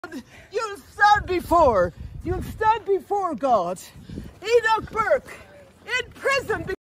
You'll stand before God. Enoch Burke in prison.